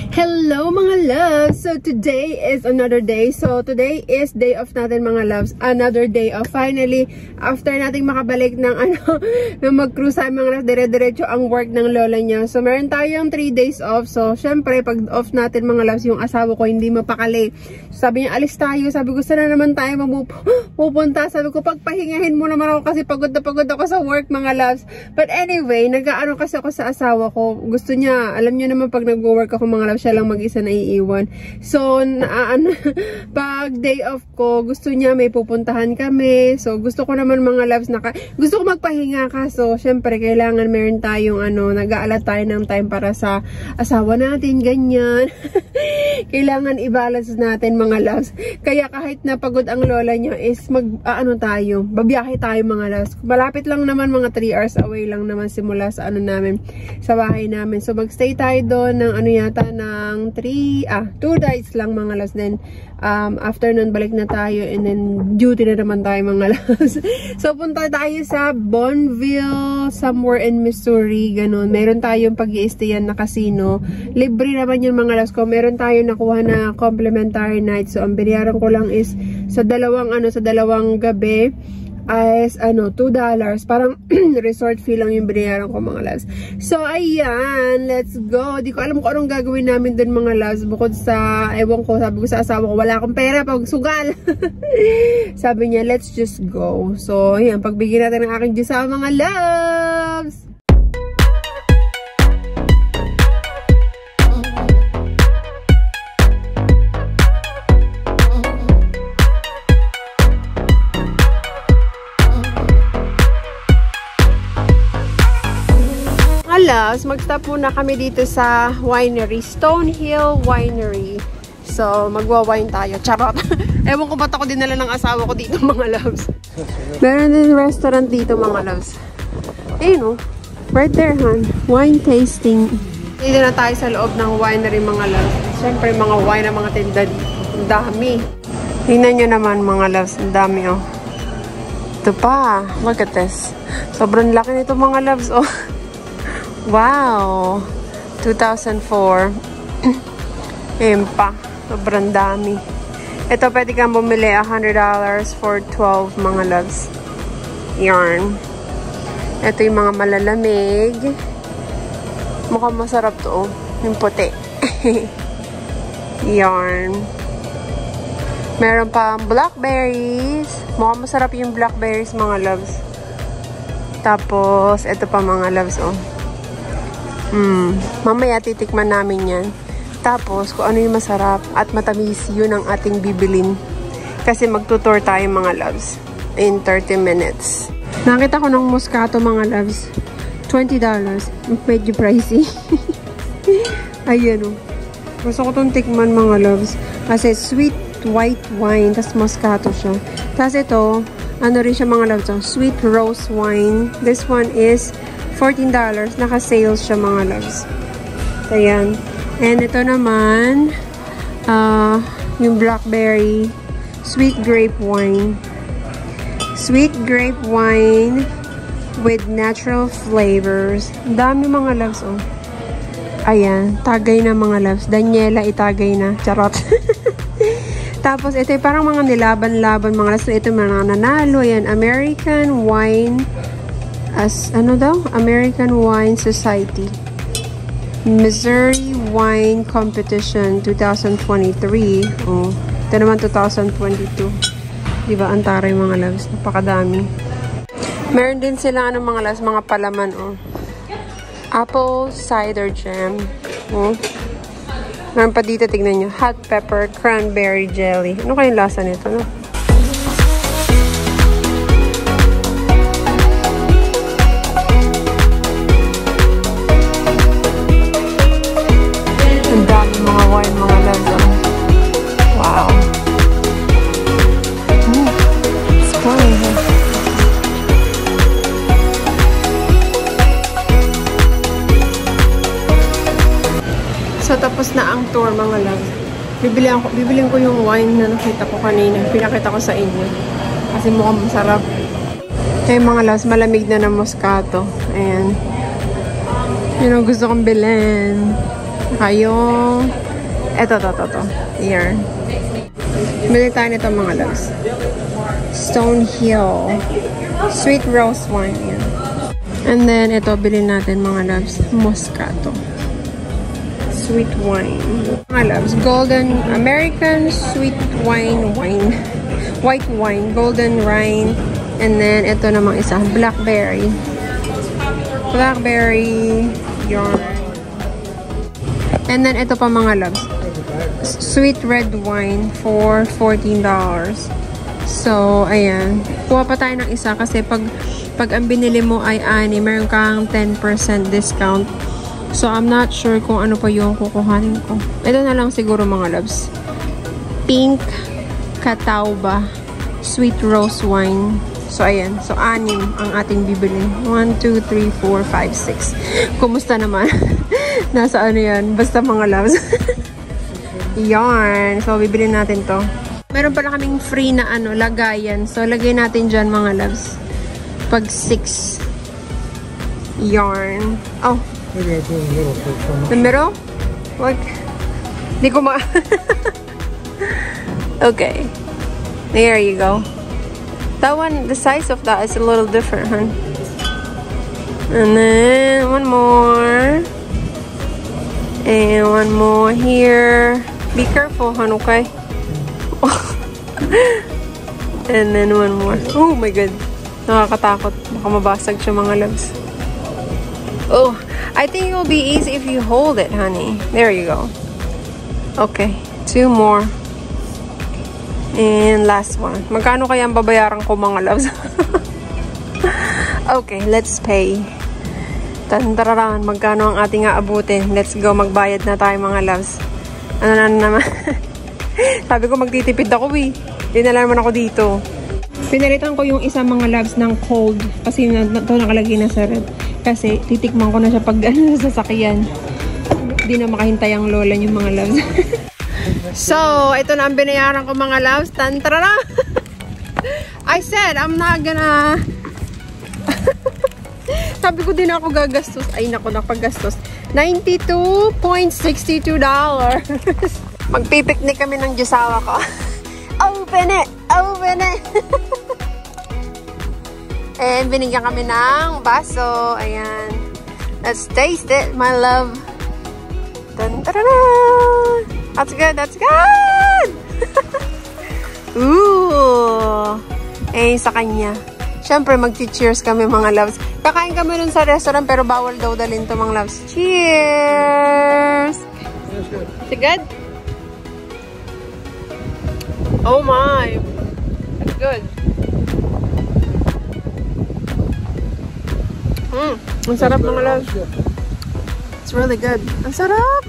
Hello mga loves! So today is another day. So today is day off natin mga loves. Another day off. Finally, after nating makabalik ng ng mag-cruise sa mga loves, dire-diretso ang work ng lola niya. So meron tayong 3 days off. So syempre, pag off natin mga loves, yung asawa ko hindi mapakali. So, sabi niya, alis tayo. Sabi ko, sana naman tayo pupunta. Sabi ko, pagpahingahin mo naman ako kasi pagod na pagod ako sa work mga loves. But anyway, nag-aano kasi ako sa asawa ko. Gusto niya, alam niyo naman pag nag-work ako mga loves, siya lang mag-isa na iiwan. So, pag day off ko, gusto niya may pupuntahan kami. So, gusto ko naman mga loves gusto ko magpahinga ka. So, syempre, kailangan meron tayong nag-aalat tayo ng time para sa asawa natin, ganyan. Kailangan i-balance natin mga loves. Kaya kahit napagod ang lola niya is tayo, babiyahe tayo mga loves. Malapit lang naman, mga 3 hours away lang naman simula sa namin, sa bahay namin. So, magstay tayo doon ng yata ng 2 days lang mga loves. Then, after nun, balik na tayo and then duty na naman tayo mga loves. So, punta tayo sa Bonneville, somewhere in Missouri, ganun. Meron tayong pag-i-stayan na casino. Libre naman yung mga loves ko. Meron tayo nakuha na complimentary night. So, ang binayaran ko lang is sa dalawang gabi as $2. Parang resort fee lang yung binayaran ko mga loves. So, ayan. Let's go. Di ko alam kung anong gagawin namin dun mga loves. Bukod sa, ewan ko, sabi ko sa asawa ko, wala akong pera pag sugal. Sabi niya, let's just go. So, ayan. Pagbigyan natin ng aking Diyos sa mga loves. Mag-stop muna kami dito sa winery, Stonehill Winery. So, magwa-wine tayo. Charot! Ewan ko ba't ako dinala ng asawa ko dito mga loves. Meron din restaurant dito mga loves. Ayun right there, hon. Wine tasting. Dito na tayo sa loob ng winery mga loves. Siyempre, mga wine na mga tinda dito. Ang dami. Tingnan nyo naman mga loves. Ang dami Ito pa. Look at this. Sobrang laki nito mga loves Wow! 2004. Ayan pa. Sobrang dami. Ito pwede kang bumili $100 for 12 mga loves. Yarn. Ito yung mga malalamig. Mukhang masarap to yung puti. Yarn. Meron pa blackberries. Mukhang masarap yung blackberries mga loves. Tapos, ito pa mga loves mamaya titikman namin yan. Tapos, kung ano yung masarap at matamis, yun ang ating bibilin. Kasi magtutour tayo mga loves in 30 minutes. Nakita ko ng Moscato mga loves. $20. Medyo pricey. Ayan Gusto ko itong tikman mga loves. Kasi sweet white wine. Tapos Moscato siya. Tapos ito, rin siya mga loves. Sweet rose wine. This one is $14. Naka-sales siya mga loves. Ayan. And ito naman, yung blackberry, sweet grape wine. Sweet grape wine with natural flavors. Ang dami mga loves, Ayan. Tagay na mga loves. Daniela, itagay na. Charot. Tapos, ito yung parang mga nilaban-laban mga loves. So, ito mga nanalo. Ayan. American Wine American Wine Society. Missouri Wine Competition 2023. Ito naman 2022. Diba? Antara yung mga loves. Napakadami. Meron din sila mga loves, mga palaman. Apple cider jam. Meron pa dito, tignan nyo. Hot pepper cranberry jelly. Ano kayong lasa nito, Wow. It's fun. So, tapos na ang tour mga loves. Bibilin ko yung wine na nakita ko kanina. Pinakita ko sa inyo. Kasi mukhang masarap. Kaya mga loves, malamig na ng Moscato. Ayan. Yun ang gusto kong bilhin. Yung eto. Here. Bili tayo nito mga loves. Stonehill. Sweet rose wine. Yan. And then, ito, bilhin natin mga loves. Moscato. Sweet wine. Mga loves. Golden American sweet wine. White wine. Golden rind. And then, ito namang isa. Blackberry. Yarn. And then, ito pa mga loves. Sweet red wine for $14. So, ayan. Kuha pa tayo ng isa kasi pag ang binili mo ay ani, meron kang 10% discount. So, I'm not sure kung ano pa yung kukuhanin ko. Ito na lang siguro mga loves. Pink Catawba Sweet Rose Wine. So, ayan. So, 6 ang ating bibili. 1, 2, 3, 4, 5, 6. Kumusta naman? Nasa ano yan? Basta mga loves. Yarn. So, bibili natin to. Meron pala kaming free na ano, lagayan. So, lagay natin dyan mga loves. Pag 6 yarn. Oh. The middle? Like, di ko ma... Okay. There you go. That one, the size of that is a little different, huh? And then, one more. And one more here. Be careful, hon, okay? And then one more. Oh my god. Nakakatakot. Baka mabasag siya mga loves. Oh, I think it will be easy if you hold it, honey. There you go. Okay. 2 more. And last one. Magkano kaya ang babayaran ko mga loves? Okay, let's pay. Tantararan. Magkano ang ating aabutin? Let's go. Magbayad na tayo mga loves. Ano na naman? Sabi ko magtitipid ako eh. Hindi na naman ako dito. Pinalitan ko yung isa mga loves ng cold. Kasi ito nakalagay na sa red. Kasi titikman ko na siya pag ano, sa sasakyan. Hindi na makahintay ang lola yung mga loves. So, ito na ang binayaran ko mga loves. Tantrara! I said, I'm not gonna... Sabi ko din ako gagastos. Ay, naku, nakapaggastos. $92.62. Magpipiknik kami ng jusawa ko. Open it! Open it! And binigyan kami ng baso. Ayan. Let's taste it, my love. Dun, dun, dun, dun. That's good, that's good! Ooh! Eh, sa kanya. Siyempre, mag-cheers kami mga loves. Kakain kami dun sa restaurant pero bawal daw dalhin to mga loves. Cheers! Is it good? Oh my! That's good. Ang sarap mga loves. It's really good. Ang sarap!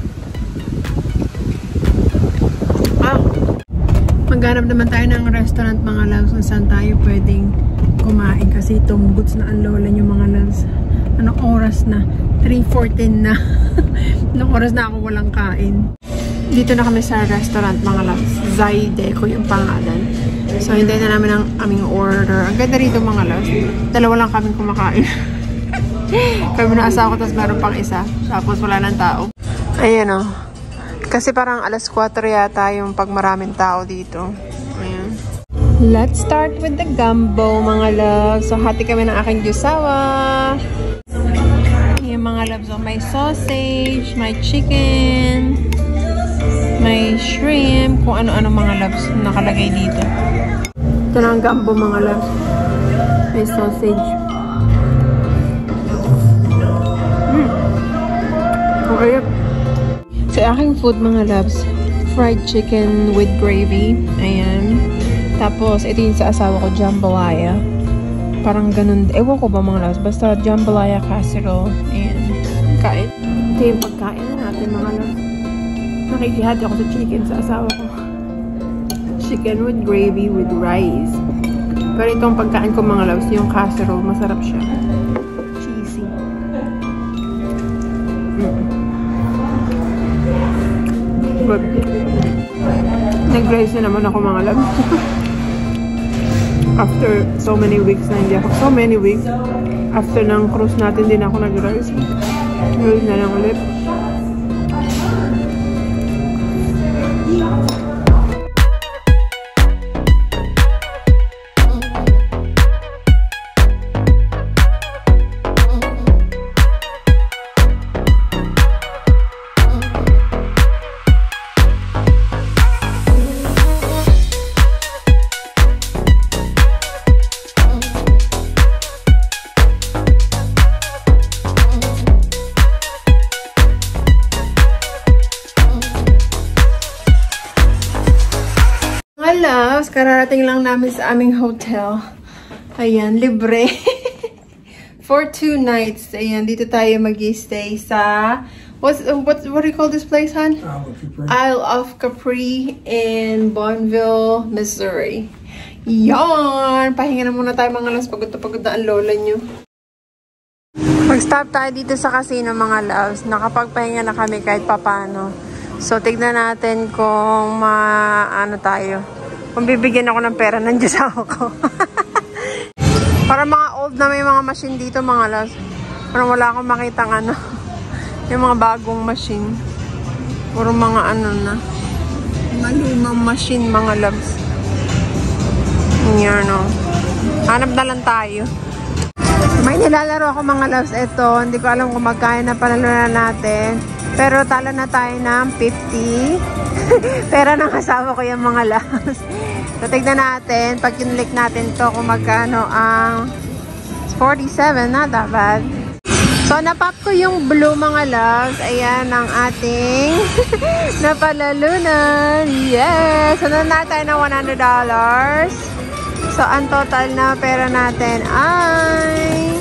Ah! Maghanap naman tayo ng restaurant mga loves kung saan tayo pwedeng kumain kasi tumugots na ang lola nyo mga loves. Anong oras na? 3:14 na. Anong oras na ako walang kain? Dito na kami sa restaurant mga loves. Zydeco yung pangalan. So, hindi na namin ang aming order. Ang ganda rito mga loves. Dalawa lang kaming kumakain. Kami na asawa ko, tapos meron pang isa. Tapos wala ng tao. Ayan o. Kasi parang 4:00 yata yung pag maraming tao dito. Ayan. Let's start with the gumbo mga loves. So, hati kami ng aking jusawa. Ayan mga loves. So, may sausage, may chicken, may shrimp, kung ano-ano mga loves nakalagay dito. Ito na ang gumbo mga loves. May sausage. Okay. So, aking food mga loves. Fried chicken with gravy. Ayan. Tapos, ito yung sa asawa ko, jambalaya. Parang ganun. Ewan ko ba mga loves. Basta jambalaya casserole. Ayan. Kain. Ito yung pagkain na natin mga loves. Nakikihati ako sa chicken sa asawa ko. Chicken with gravy with rice. Pero itong pagkain ko mga loves, yung casserole, masarap siya. Cheesy. Good. Nag-rice na naman ako mga loves. After so many weeks na hindi ako. So many weeks. After ng cruise natin din ako nag-rice. Rice na lang ulit. Loves, kararating lang namin sa aming hotel. Ayan, libre. For 2 nights. Ayan, dito tayo mag-stay sa what do you call this place, hon? Isle of Capri in Bonneville, Missouri. Yan! Pahinga na muna tayo mga loves. Pagod na pagod na ang lola nyo. Mag-stop tayo dito sa casino mga loves. Nakapagpahinga na kami kahit papano. So, tignan natin kung ano tayo. Kung bibigyan ako ng pera ng Diyosawa ko. Para mga old na may mga machine dito mga loves. Parang wala akong makitang ano. Yung mga bagong machine. Puro mga ano na. Mga lumang machine mga loves. Yan o. Hanap na lang tayo. May nilalaro ako mga loves. Ito, hindi ko alam kung magkaya na panalo na natin. Pero talo na tayo ng 50. Pera ng asawa ko yung mga loves. So, tignan natin. Pag kinlik natin to kung magkano ang 47. Not that bad. So, napap ko yung blue mga loves. Ayan ang ating napalalunan. Yes! So, nanan tayo ng $100. So, ang total na pera natin ay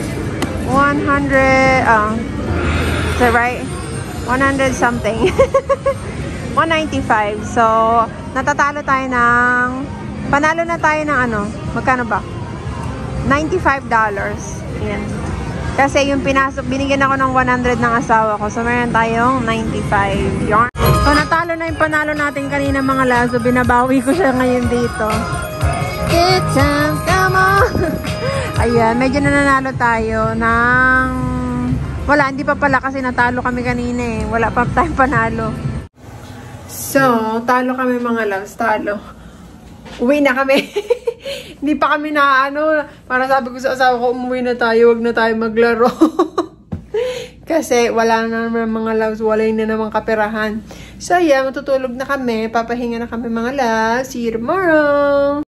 100. Is that right? 100 something. 195. So, natatalo tayo ng panalo na tayo ng ano? Magkano ba? $95. Ayan. Kasi yung pinasok, binigyan ako ng 100 ng asawa ko. So, meron tayong 95. Yarn. So, natalo na yung panalo natin kanina mga loves. So, binabawi ko siya ngayon dito. Good times, come on! Ayan, medyo nananalo tayo ng... Wala, hindi pa pala kasi natalo kami kanina eh. Wala pa tayong panalo. So, talo kami mga loves, talo. Uwi na kami. Hindi pa kami na ano, para sabi ko sa asawa ko, umuwi na tayo, wag na tayo maglaro. Kasi wala na naman mga loves, wala na naman kaperahan. So, yeah, matutulog na kami, papahinga na kami mga loves. See you tomorrow!